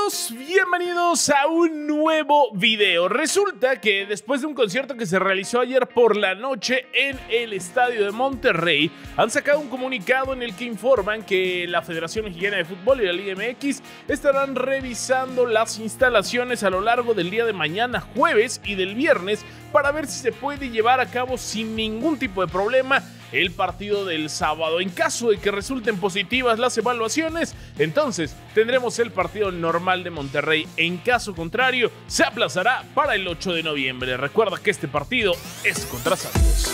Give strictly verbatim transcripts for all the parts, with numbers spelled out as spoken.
amigos? Bienvenidos a un nuevo video. Resulta que después de un concierto que se realizó ayer por la noche en el estadio de Monterrey, han sacado un comunicado en el que informan que la Federación Mexicana de Fútbol y la Liga M X estarán revisando las instalaciones a lo largo del día de mañana, jueves y del viernes, para ver si se puede llevar a cabo sin ningún tipo de problema el partido del sábado. En caso de que resulten positivas las evaluaciones, entonces tendremos el partido normal de Monterrey. En caso contrario, se aplazará para el ocho de noviembre. Recuerda que este partido es contra Santos.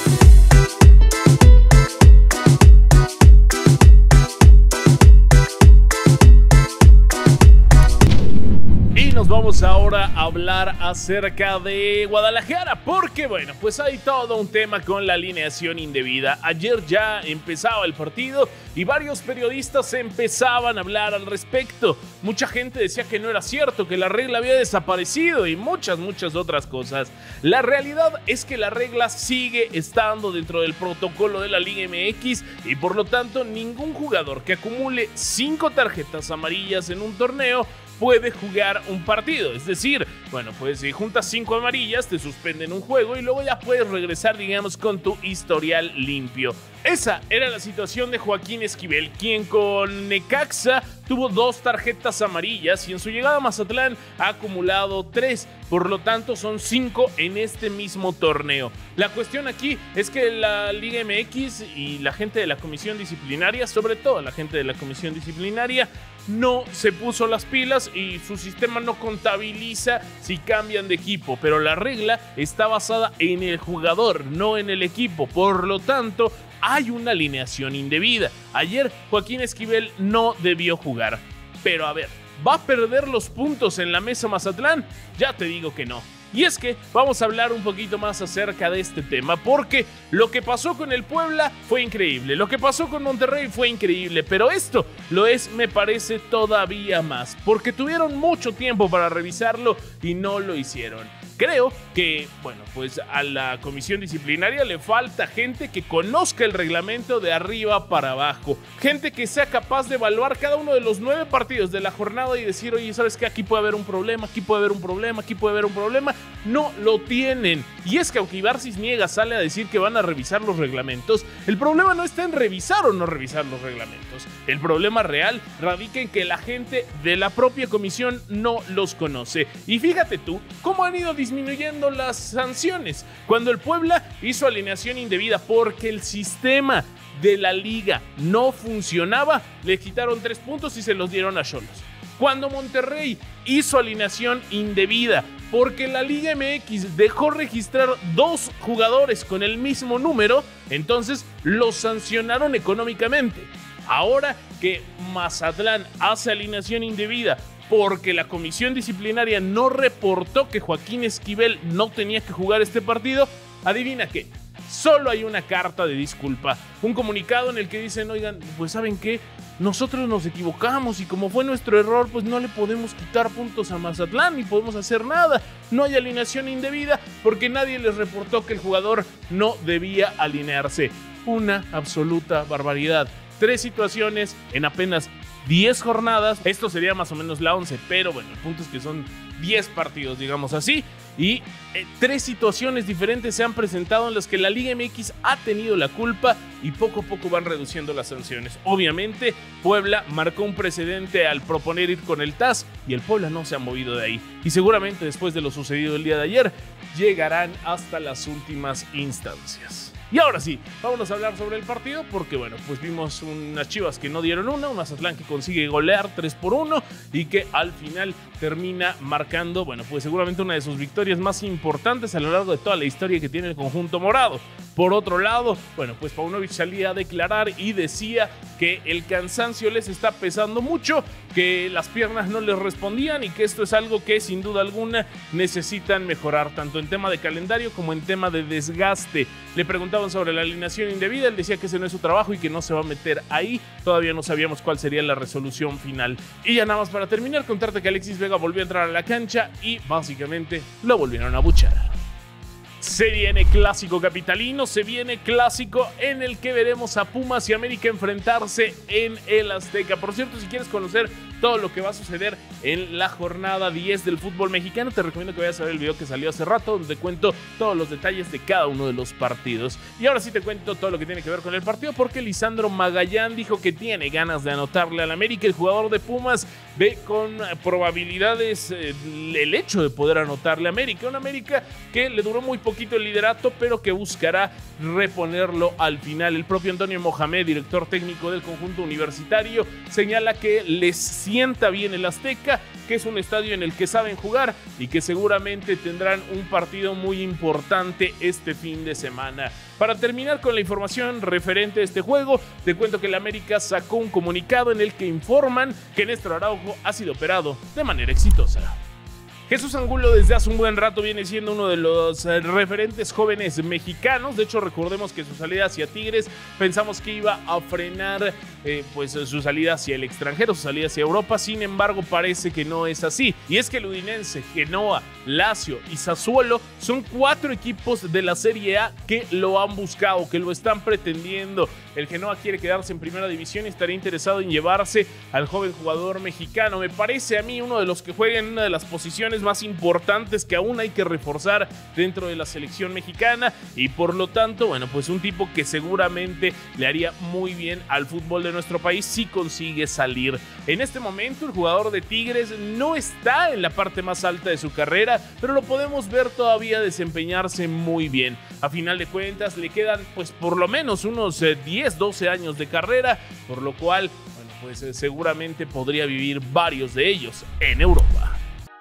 Nos vamos ahora a hablar acerca de Guadalajara, porque bueno, pues hay todo un tema con la alineación indebida. Ayer ya empezaba el partido y varios periodistas empezaban a hablar al respecto. Mucha gente decía que no era cierto, que la regla había desaparecido y muchas, muchas otras cosas. La realidad es que la regla sigue estando dentro del protocolo de la Liga M X y por lo tanto ningún jugador que acumule cinco tarjetas amarillas en un torneo puede jugar un partido. Es decir, bueno, pues si juntas cinco amarillas, te suspenden un juego y luego ya puedes regresar, digamos, con tu historial limpio. Esa era la situación de Joaquín Esquivel, quien con Necaxa tuvo dos tarjetas amarillas y en su llegada a Mazatlán ha acumulado tres. Por lo tanto, son cinco en este mismo torneo. La cuestión aquí es que la Liga M X y la gente de la comisión disciplinaria, sobre todo la gente de la comisión disciplinaria, no se puso las pilas y su sistema no contabiliza si cambian de equipo, pero la regla está basada en el jugador, no en el equipo. Por lo tanto, hay una alineación indebida. Ayer Joaquín Esquivel no debió jugar, pero a ver, ¿va a perder los puntos en la mesa Mazatlán? Ya te digo que no. Y es que vamos a hablar un poquito más acerca de este tema, porque lo que pasó con el Puebla fue increíble, lo que pasó con Monterrey fue increíble, pero esto lo es, me parece, todavía más, porque tuvieron mucho tiempo para revisarlo y no lo hicieron. Creo que, bueno, pues a la comisión disciplinaria le falta gente que conozca el reglamento de arriba para abajo, gente que sea capaz de evaluar cada uno de los nueve partidos de la jornada y decir, oye, ¿sabes qué? Aquí puede haber un problema, aquí puede haber un problema, aquí puede haber un problema. No lo tienen. Y es que aunque Ibar Cisniega sale a decir que van a revisar los reglamentos, el problema no está en revisar o no revisar los reglamentos. El problema real radica en que la gente de la propia comisión no los conoce. Y fíjate tú cómo han ido disminuyendo las sanciones. Cuando el Puebla hizo alineación indebida porque el sistema de la liga no funcionaba, le quitaron tres puntos y se los dieron a Xolos. Cuando Monterrey hizo alineación indebida porque la Liga M X dejó registrar dos jugadores con el mismo número, entonces los sancionaron económicamente. Ahora que Mazatlán hace alineación indebida porque la comisión disciplinaria no reportó que Joaquín Esquivel no tenía que jugar este partido, adivina qué, solo hay una carta de disculpa, un comunicado en el que dicen, oigan, pues ¿saben qué? Nosotros nos equivocamos y como fue nuestro error, pues no le podemos quitar puntos a Mazatlán ni podemos hacer nada. No hay alineación indebida porque nadie les reportó que el jugador no debía alinearse. Una absoluta barbaridad. Tres situaciones en apenas diez jornadas. Esto sería más o menos la once, pero bueno, el punto es que son diez partidos, digamos así. Y eh, tres situaciones diferentes se han presentado en las que la Liga M X ha tenido la culpa y poco a poco van reduciendo las sanciones. Obviamente, Puebla marcó un precedente al proponer ir con el T A S y el Puebla no se ha movido de ahí. Y seguramente después de lo sucedido el día de ayer, llegarán hasta las últimas instancias. Y ahora sí, vámonos a hablar sobre el partido porque, bueno, pues vimos unas Chivas que no dieron una, un Mazatlán que consigue golear tres por uno y que al final termina marcando, bueno, pues seguramente una de sus victorias más importantes a lo largo de toda la historia que tiene el conjunto morado. Por otro lado, bueno, pues Paunovic salía a declarar y decía que el cansancio les está pesando mucho, que las piernas no les respondían y que esto es algo que sin duda alguna necesitan mejorar, tanto en tema de calendario como en tema de desgaste. Le preguntaban sobre la alineación indebida, él decía que ese no es su trabajo y que no se va a meter ahí. Todavía no sabíamos cuál sería la resolución final. Y ya nada más para terminar, contarte que Alexis Vega volvió a entrar a la cancha y básicamente lo volvieron a abuchar. Se viene clásico capitalino, se viene clásico en el que veremos a Pumas y América enfrentarse en el Azteca. Por cierto, si quieres conocer todo lo que va a suceder en la jornada diez del fútbol mexicano. Te recomiendo que vayas a ver el video que salió hace rato, donde cuento todos los detalles de cada uno de los partidos. Y ahora sí te cuento todo lo que tiene que ver con el partido, porque Lisandro Magallán dijo que tiene ganas de anotarle al América. El jugador de Pumas ve con probabilidades eh, el hecho de poder anotarle a América. Un América que le duró muy poquito el liderato, pero que buscará reponerlo al final. El propio Antonio Mohamed, director técnico del conjunto universitario, señala que les sienta bien el Azteca, que es un estadio en el que saben jugar y que seguramente tendrán un partido muy importante este fin de semana. Para terminar con la información referente a este juego, te cuento que el América sacó un comunicado en el que informan que Néstor Araujo ha sido operado de manera exitosa. Jesús Angulo desde hace un buen rato viene siendo uno de los referentes jóvenes mexicanos. De hecho, recordemos que su salida hacia Tigres pensamos que iba a frenar eh, pues su salida hacia el extranjero, su salida hacia Europa. Sin embargo, parece que no es así. Y es que el Udinese, Genoa, Lazio y Sassuolo son cuatro equipos de la Serie A que lo han buscado, que lo están pretendiendo. El Genoa quiere quedarse en primera división y estaría interesado en llevarse al joven jugador mexicano. Me parece a mí uno de los que juega en una de las posiciones más importantes que aún hay que reforzar dentro de la selección mexicana, y por lo tanto, bueno, pues un tipo que seguramente le haría muy bien al fútbol de nuestro país si consigue salir. En este momento el jugador de Tigres no está en la parte más alta de su carrera, pero lo podemos ver todavía desempeñarse muy bien. A final de cuentas le quedan pues por lo menos unos eh, diez, doce años de carrera, por lo cual, bueno, pues eh, seguramente podría vivir varios de ellos en Europa.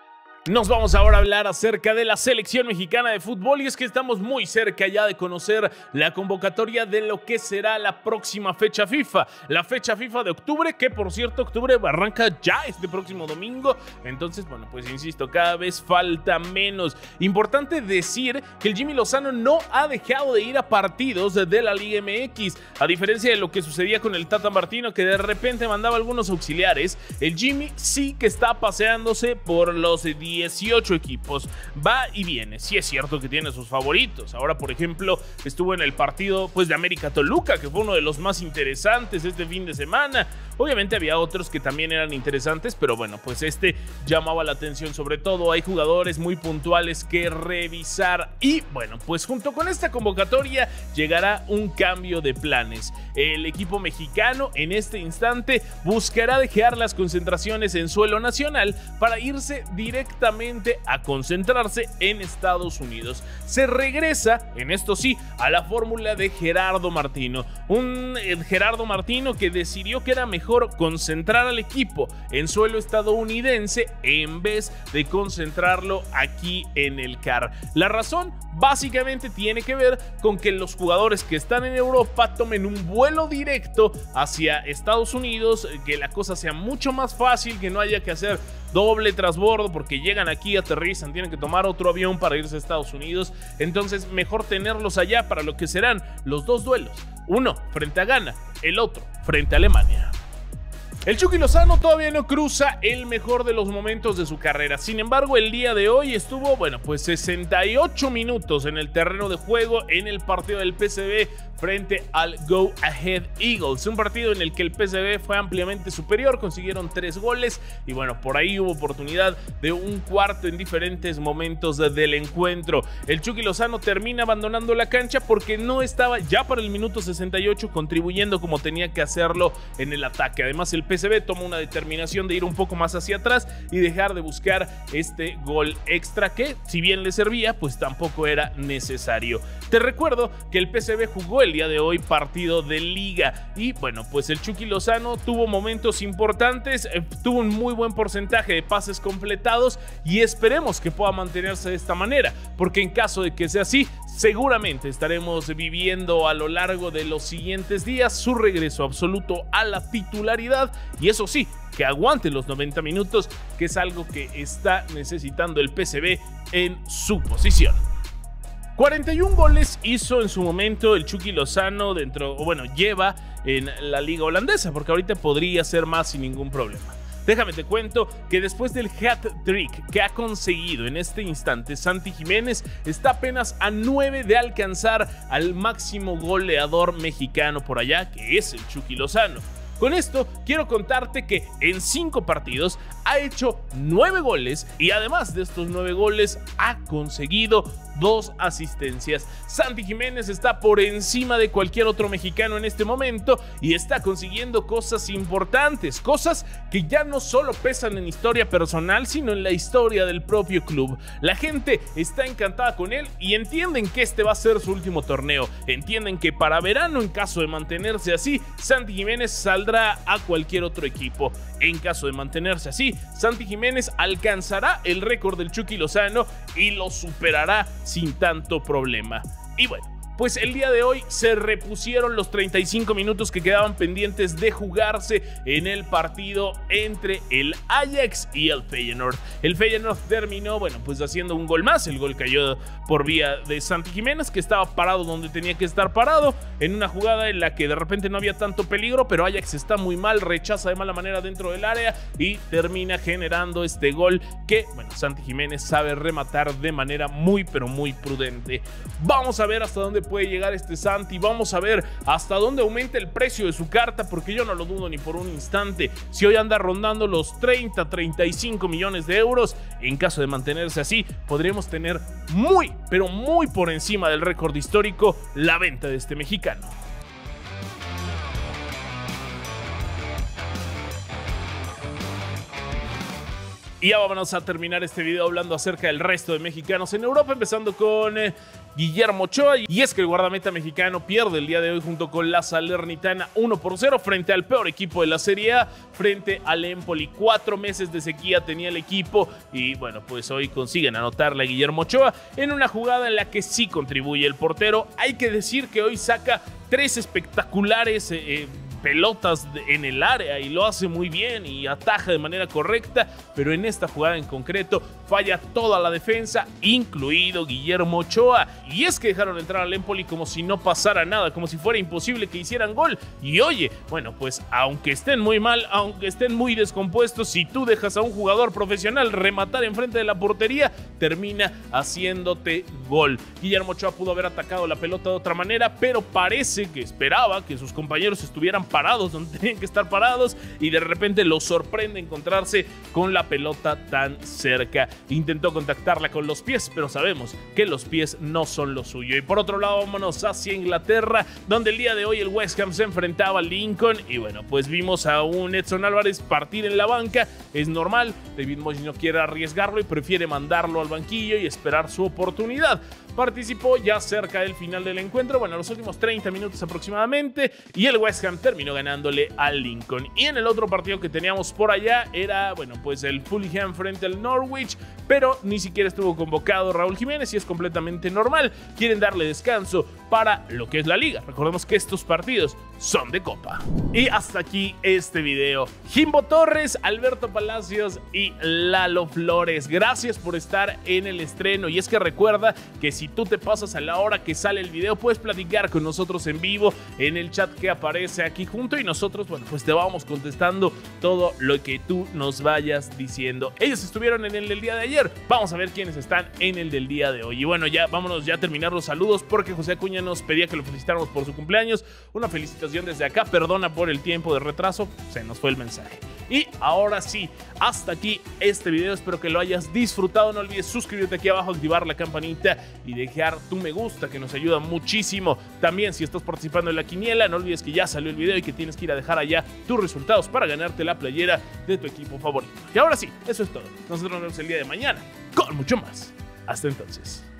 Nos vamos ahora a hablar acerca de la selección mexicana de fútbol, y es que estamos muy cerca ya de conocer la convocatoria de lo que será la próxima fecha FIFA, la fecha FIFA de octubre, que por cierto octubre arranca ya este próximo domingo. Entonces, bueno, pues insisto, cada vez falta menos. Importante decir que el Jimmy Lozano no ha dejado de ir a partidos de la Liga M X, a diferencia de lo que sucedía con el Tata Martino, que de repente mandaba algunos auxiliares. El Jimmy sí que está paseándose por los dieciocho equipos, va y viene. Sí es cierto que tiene sus favoritos. Ahora, por ejemplo, estuvo en el partido pues de América Toluca, que fue uno de los más interesantes este fin de semana. Obviamente había otros que también eran interesantes, pero bueno, pues este llamaba la atención. Sobre todo hay jugadores muy puntuales que revisar, y bueno, pues junto con esta convocatoria llegará un cambio de planes. El equipo mexicano en este instante buscará dejar las concentraciones en suelo nacional para irse directamente a concentrarse en Estados Unidos. Se regresa, en esto sí, a la fórmula de Gerardo Martino. Un eh, Gerardo Martino que decidió que era mejor concentrar al equipo en suelo estadounidense en vez de concentrarlo aquí en el C A R. La razón básicamente tiene que ver con que los jugadores que están en Europa tomen un vuelo directo hacia Estados Unidos, que la cosa sea mucho más fácil, que no haya que hacer doble trasbordo porque llegan aquí, aterrizan, tienen que tomar otro avión para irse a Estados Unidos. Entonces mejor tenerlos allá para lo que serán los dos duelos, uno frente a Ghana, el otro frente a Alemania. El Chucky Lozano todavía no cruza el mejor de los momentos de su carrera. Sin embargo, el día de hoy estuvo, bueno, pues sesenta y ocho minutos en el terreno de juego en el partido del P S V frente al Go Ahead Eagles. Un partido en el que el P S V fue ampliamente superior, consiguieron tres goles y bueno, por ahí hubo oportunidad de un cuarto en diferentes momentos del encuentro. El Chucky Lozano termina abandonando la cancha porque no estaba ya para el minuto sesenta y ocho contribuyendo como tenía que hacerlo en el ataque. Además, el P S V toma una determinación de ir un poco más hacia atrás y dejar de buscar este gol extra que, si bien le servía, pues tampoco era necesario. Te recuerdo que el P S V jugó el día de hoy partido de liga y bueno, pues el Chucky Lozano tuvo momentos importantes, eh, tuvo un muy buen porcentaje de pases completados y esperemos que pueda mantenerse de esta manera, porque en caso de que sea así, seguramente estaremos viviendo a lo largo de los siguientes días su regreso absoluto a la titularidad, y eso sí, que aguante los noventa minutos, que es algo que está necesitando el P S V en su posición. cuarenta y un goles hizo en su momento el Chucky Lozano dentro, o bueno, lleva en la liga holandesa, porque ahorita podría ser más sin ningún problema. Déjame te cuento que después del hat-trick que ha conseguido en este instante Santi Jiménez, está apenas a nueve de alcanzar al máximo goleador mexicano por allá, que es el Chucky Lozano. Con esto quiero contarte que en cinco partidos ha hecho nueve goles y además de estos nueve goles ha conseguido dos asistencias. Santi Jiménez está por encima de cualquier otro mexicano en este momento y está consiguiendo cosas importantes, cosas que ya no solo pesan en historia personal, sino en la historia del propio club. La gente está encantada con él y entienden que este va a ser su último torneo. Entienden que para verano, en caso de mantenerse así, Santi Jiménez saldrá a cualquier otro equipo. En caso de mantenerse así, Santi Jiménez alcanzará el récord del Chucky Lozano y lo superará sin tanto problema. Y bueno, pues el día de hoy se repusieron los treinta y cinco minutos que quedaban pendientes de jugarse en el partido entre el Ajax y el Feyenoord. El Feyenoord terminó, bueno, pues haciendo un gol más. El gol cayó por vía de Santi Jiménez, que estaba parado donde tenía que estar parado, en una jugada en la que de repente no había tanto peligro, pero Ajax está muy mal, rechaza de mala manera dentro del área y termina generando este gol que, bueno, Santi Jiménez sabe rematar de manera muy, pero muy prudente. Vamos a ver hasta dónde puede llegar este Santi, vamos a ver hasta dónde aumenta el precio de su carta, porque yo no lo dudo ni por un instante. Si hoy anda rondando los treinta, treinta y cinco millones de euros, en caso de mantenerse así, podríamos tener muy, pero muy por encima del récord histórico la venta de este mexicano. Y ya vámonos a terminar este video hablando acerca del resto de mexicanos en Europa, empezando con eh, Guillermo Ochoa. Y es que el guardameta mexicano pierde el día de hoy junto con la Salernitana uno por cero frente al peor equipo de la Serie A, frente al Empoli. Cuatro meses de sequía tenía el equipo y bueno, pues hoy consiguen anotarle a Guillermo Ochoa en una jugada en la que sí contribuye el portero. Hay que decir que hoy saca tres espectaculares eh, eh, pelotas en el área y lo hace muy bien y ataja de manera correcta, pero en esta jugada en concreto falla toda la defensa, incluido Guillermo Ochoa. Y es que dejaron entrar al Empoli como si no pasara nada, como si fuera imposible que hicieran gol. Y oye, bueno, pues aunque estén muy mal, aunque estén muy descompuestos, si tú dejas a un jugador profesional rematar enfrente de la portería, termina haciéndote gol. Guillermo Ochoa pudo haber atacado la pelota de otra manera, pero parece que esperaba que sus compañeros estuvieran parados donde tenían que estar parados y de repente lo sorprende encontrarse con la pelota tan cerca. Intentó contactarla con los pies, pero sabemos que los pies no son lo suyo. Y por otro lado, vámonos hacia Inglaterra, donde el día de hoy el West Ham se enfrentaba al Lincoln y bueno, pues vimos a un Edson Álvarez partir en la banca. Es normal, David Moyes no quiere arriesgarlo y prefiere mandarlo al banquillo y esperar su oportunidad. Participó ya cerca del final del encuentro, bueno, los últimos treinta minutos aproximadamente, y el West Ham terminó ganándole al Lincoln. Y en el otro partido que teníamos por allá era, bueno, pues el Fulham frente al Norwich, pero ni siquiera estuvo convocado Raúl Jiménez y es completamente normal. Quieren darle descanso para lo que es la liga. Recordemos que estos partidos son de copa. Y hasta aquí este video. Jimbo Torres, Alberto Palacios y Lalo Flores, gracias por estar en el estreno. Y es que recuerda que si tú te pasas a la hora que sale el video, puedes platicar con nosotros en vivo en el chat que aparece aquí junto y nosotros, bueno, pues te vamos contestando todo lo que tú nos vayas diciendo. Ellos estuvieron en el del día de ayer, vamos a ver quiénes están en el del día de hoy. Y bueno, ya vámonos ya a terminar los saludos porque José Acuña nos pedía que lo felicitáramos por su cumpleaños. Una felicitación desde acá, perdona por el tiempo de retraso, se nos fue el mensaje. Y ahora sí, hasta aquí este video, espero que lo hayas disfrutado. No olvides suscribirte aquí abajo, activar la campanita y dejar tu me gusta, que nos ayuda muchísimo. También si estás participando en la quiniela, no olvides que ya salió el video y que tienes que ir a dejar allá tus resultados para ganarte la playera de tu equipo favorito. Y ahora sí, eso es todo. Nosotros nos vemos el día de mañana con mucho más. Hasta entonces.